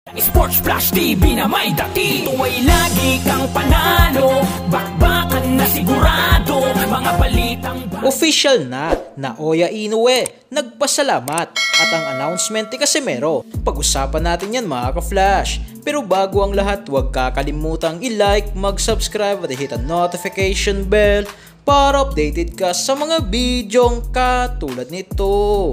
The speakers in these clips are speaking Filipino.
Sports Flash TV na may dati. Ito ay lagi kang panalo, bakbakan na sigurado, mga balitang official na Naoya Inoue nagpasalamat at ang announcement ni Casimero. Pag-usapan natin yan mga ka-Flash. Pero bago ang lahat, huwag kakalimutang i-like, mag-subscribe at hit ang notification bell para updated ka sa mga bidyong katulad nito.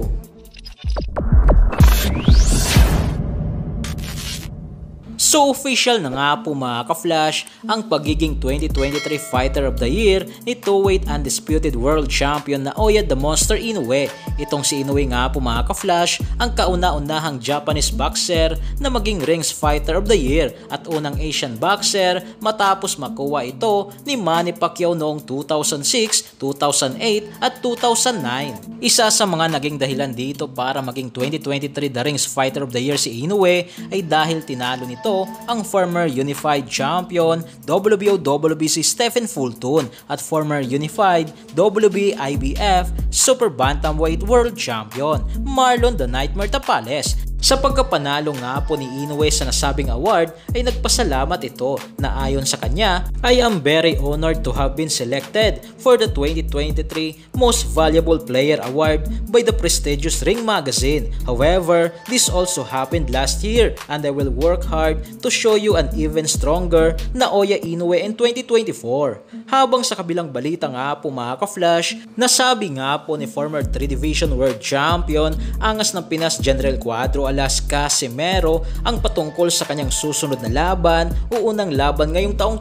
So official na nga po mga ka-Flash ang pagiging 2023 Fighter of the Year ni 2-weight Undisputed World Champion Naoya the Monster Inoue. Itong si Inoue nga po mga ka-Flash ang kauna-unahang Japanese boxer na maging Rings Fighter of the Year at unang Asian boxer matapos makuha ito ni Manny Pacquiao noong 2006, 2008 at 2009. Isa sa mga naging dahilan dito para maging 2023 The Rings Fighter of the Year si Inoue ay dahil tinalo nito ang former Unified Champion WBO-WBC Stephen Fulton at former Unified WBIBF Super Bantamweight World Champion Marlon the Nightmare Tapales. Sa pagkapanalo nga po ni Inoue sa nasabing award ay nagpasalamat ito na ayon sa kanya I am very honored to have been selected for the 2023 Most Valuable Player Award by the prestigious Ring Magazine. However, this also happened last year and I will work hard to show you an even stronger Naoya Inoue in 2024. Habang sa kabilang balita nga po mga ka-Flash, nasabi nga po ni former 3 Division World Champion Angas ng Pinas General Cuadro Alas Casimero ang patungkol sa kanyang susunod na laban o unang laban ngayong taong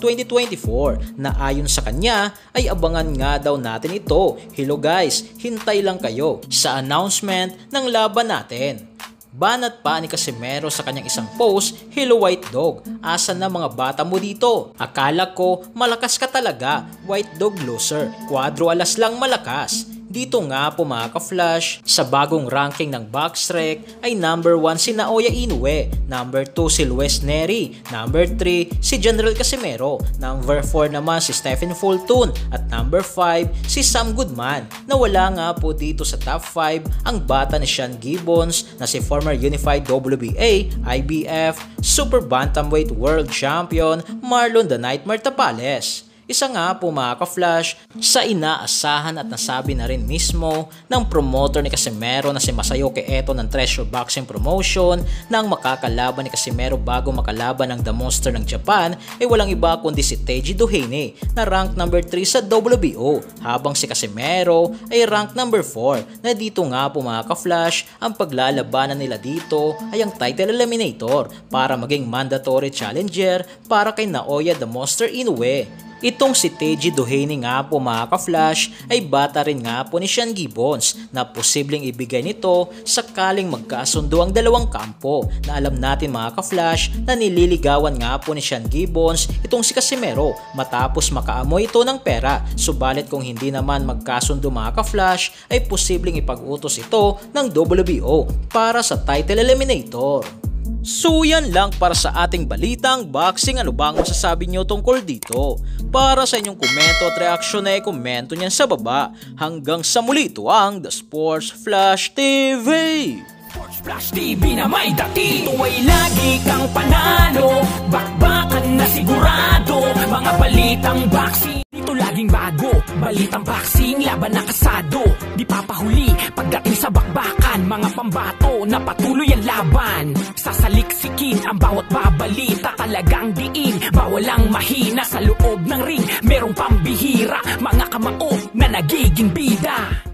2024 na ayon sa kanya ay abangan nga daw natin ito. Hello guys, hintay lang kayo sa announcement ng laban natin. Banat pa ni Casimero sa kanyang isang post, "Hello White Dog, asan na mga bata mo dito? Akala ko malakas ka talaga, White Dog loser, Cuadro Alas lang malakas." Dito nga po mga ka-Flash, sa bagong ranking ng BoxRec ay number 1 si Naoya Inoue, number 2 si Luis Nery, number 3 si General Casimero, number 4 naman si Stephen Fulton at number 5 si Sam Goodman. Nawala nga po dito sa top 5 ang bata ni Sean Gibbons na si former Unified WBA, IBF, Super Bantamweight World Champion Marlon the Nightmare Tapales. Isa nga po mga ka-Flash sa inaasahan at nasabi na rin mismo ng promoter ni Casimero na si Masayoki Eto ng Treasure Boxing Promotion na ang makakalaban ni Casimero bago makalaban ng The Monster ng Japan ay walang iba kundi si Teiji Doheny na rank number 3 sa WBO habang si Casimero ay rank number 4 na dito nga po mga ka-Flash ang paglalabanan nila dito ay ang title eliminator para maging mandatory challenger para kay Naoya the Monster Inoue. Itong si Teiji Doheny nga po mga ka-Flash ay bata rin nga po ni Sean Gibbons na posibleng ibigay nito sakaling magkasundo ang dalawang kampo na alam natin mga ka-Flash na nililigawan nga po ni Sean Gibbons itong si Casimero matapos makaamoy ito ng pera. Subalit kung hindi naman magkasundo mga ka-Flash ay posibleng ipag-utos ito ng WBO para sa title eliminator. So yan lang para sa ating balitang boxing. Ano bang masasabi nyo tungkol dito? Para sa inyong komento at reaksyon ay komento nyan sa baba. Hanggang sa muli, ito ang The Sports Flash TV. Sports Flash TV na may dati. Ito ay lagi kang panalo, bakbakan na sigurado, mga balitang boxing. Dito laging bago, balitang boxing, laban na kasado. Di papahuli pagdating sa bakbakan, mga pambato na patuloy ang laban. Sasaliksikin ang bawat babalita, talagang diin, bawal ang mahina sa loob ng ring. Merong pambihira, mga kamao na nagiging bida.